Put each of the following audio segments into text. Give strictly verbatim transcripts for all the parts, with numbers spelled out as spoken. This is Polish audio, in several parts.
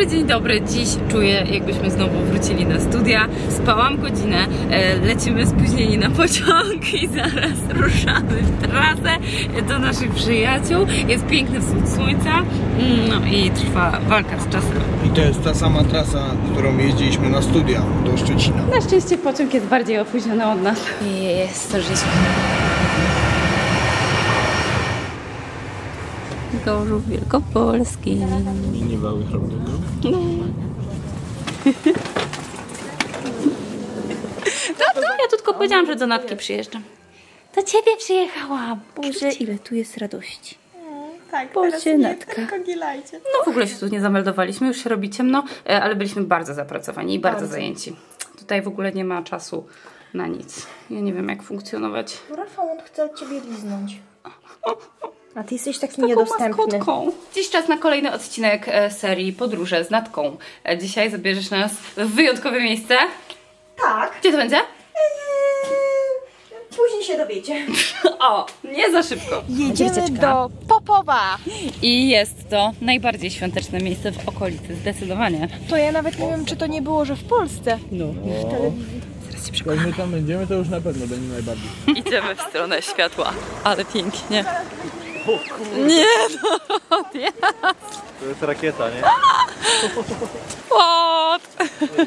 dobry, dzień dobry. Dziś czuję, jakbyśmy znowu wrócili na studia. Spałam godzinę, lecimy spóźnieni na pociąg i zaraz ruszamy w trasę do naszych przyjaciół. Jest piękny wschód słońca, no i trwa walka z czasem. I to jest ta sama trasa, którą jeździliśmy na studia do Szczecina. Na szczęście pociąg jest bardziej opóźniony od nas. Jest, zdążyliśmy. Gorzów Wielkopolski. Mini wały Chrobnego. No. No to ja tu tylko powiedziałam, że do Natki przyjeżdżam. Do ciebie przyjechałam. Boże, ile tu jest radości. Tak, Boże, Natka. No w ogóle się tu nie zameldowaliśmy, już się robi ciemno, ale byliśmy bardzo zapracowani i bardzo, bardzo zajęci. Tutaj w ogóle nie ma czasu na nic. Ja nie wiem, jak funkcjonować. Rafał, on chce od ciebie liznąć. A ty jesteś taki Taką niedostępny. maskotką. Dziś czas na kolejny odcinek serii Podróże z Natką. Dzisiaj zabierzesz nas w wyjątkowe miejsce. Tak. Gdzie to będzie? Eee, później się dowiecie. O, nie za szybko. Jedziemy Wycieczka. do Popowa. I jest to najbardziej świąteczne miejsce w okolicy, zdecydowanie. To ja nawet nie wiem, czy to nie było, że w Polsce. No. W telewizji. Zaraz ci Jak przekonam. my tam będziemy, to już na pewno będzie najbardziej. Idziemy w stronę światła, ale pięknie. Nie no, nie. To jest rakieta, nie? What?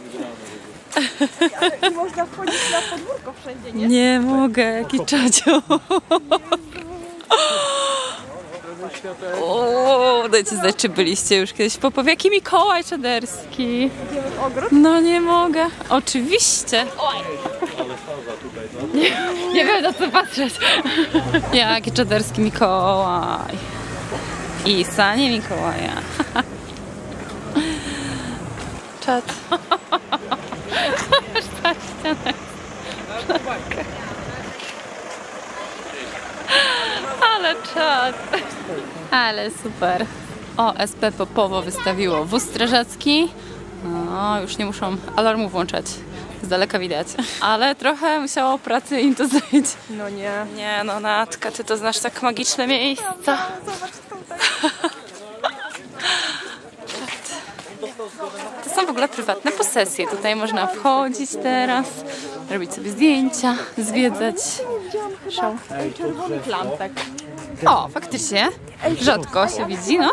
Ale można wchodzić na podwórko wszędzie, nie? Nie mogę, jaki czacio. O, dajcie znać, czy byliście już kiedyś w Popowie. Jaki Mikołaj Czaderski. Idziemy w ogród. No nie mogę. Oczywiście. Nie, nie wiem, na co patrzeć. Jaki Czaderski Mikołaj. I sanie Mikołaja. Czad. Ta ściana. Ale czad. Ale super. O, S P Popowo wystawiło wóz strażacki. No, już nie muszą alarmu włączać. Z daleka widać. Ale trochę musiało pracy im to zająć. No nie. Nie no, Natka, ty to znasz tak magiczne miejsca. Zobacz tutaj. To są w ogóle prywatne posesje. Tutaj można wchodzić teraz, robić sobie zdjęcia, zwiedzać. Widziałam chyba czerwonych lampek. O, faktycznie. Rzadko się widzi, no.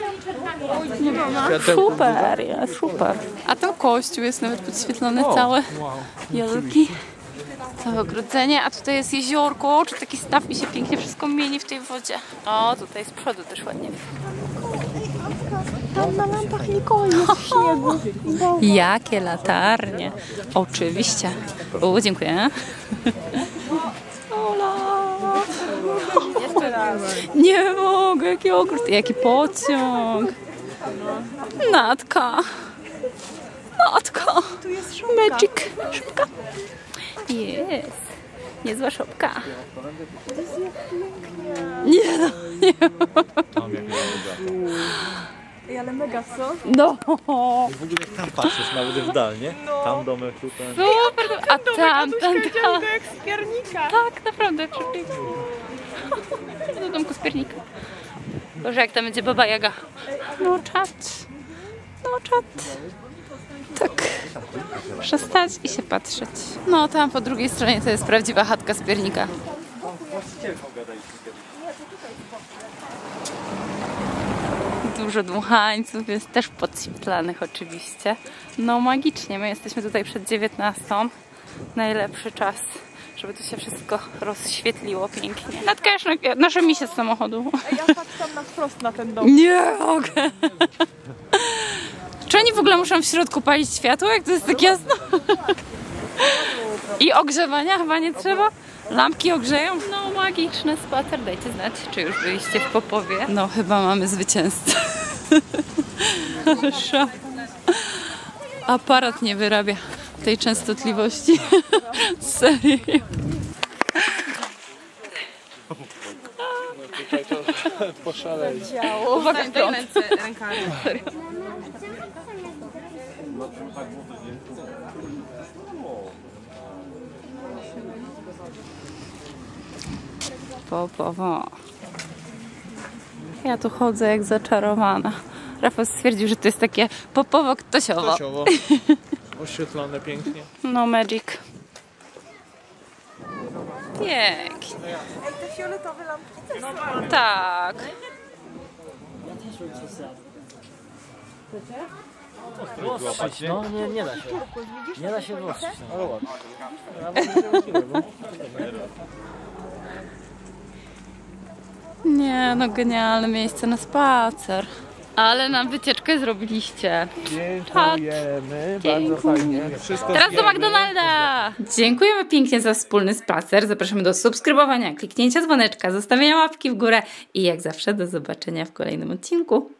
Super, jest super. A ten kościół jest nawet podświetlony cały. Wielki. Całe ogrodzenie, a tutaj jest jeziorko, czy taki staw i się pięknie wszystko mieni w tej wodzie. O, tutaj z przodu też ładnie. Tam na lampach Mikołaj jest w śniegu. Jakie latarnie. Oczywiście. O, dziękuję. Ola. Jeszcze raz. Nie mogę, jaki ogród, jaki pociąg. Natka. Natka. Tu jest szopka. Magic. Szopka. Jest. Niezła szopka. Nie no, nie. Ej, ale mega, co? No. W ogóle jak tam patrzysz, nawet w dal, nie? Tam domek, tutaj. Super. A tam, tam, tam. jak z piernika. Tak, naprawdę, przepięknie. Do domku z piernika. Boże, jak tam będzie Baba Jaga. No czat. No czat. Tak. Przestać i się patrzeć. No tam po drugiej stronie to jest prawdziwa chatka z piernika. Dużo dmuchańców jest też podświetlanych oczywiście. No magicznie, my jesteśmy tutaj przed dziewiętnastą. Najlepszy czas, żeby tu się wszystko rozświetliło pięknie. Natka już nasze misie z samochodu. Ej, ja patrzę na wprost na ten dom. Nie mogę. Czy oni w ogóle muszą w środku palić światło, jak to jest tak jasno? I ogrzewania chyba nie trzeba? Lampki ogrzeją? No magiczny spacer, dajcie znać, czy już byliście w Popowie. No chyba mamy zwycięzcę. Szok. Aparat nie wyrabia tej częstotliwości. Serio. Tutaj to poszaleli. Uwaga, daj ręce rękami. Popowo. Ja tu chodzę jak zaczarowana. Rafał stwierdził, że to jest takie popowo-ktosiowo. Ktosiowo. Oświetlone pięknie. No magic. Pięknie. Ej, te fioletowe lampki też są. Tak. Włostrzyć, no nie, nie da się. Nie da się włostrzyć. Ale ładnie. Nie, no genialne miejsce na spacer. Ale nam wycieczkę zrobiliście. Dziękujemy, bardzo fajnie. Wszystko Teraz do zjemy. McDonalda! Dziękujemy pięknie za wspólny spacer. Zapraszamy do subskrybowania, kliknięcia dzwoneczka, zostawienia łapki w górę i jak zawsze do zobaczenia w kolejnym odcinku.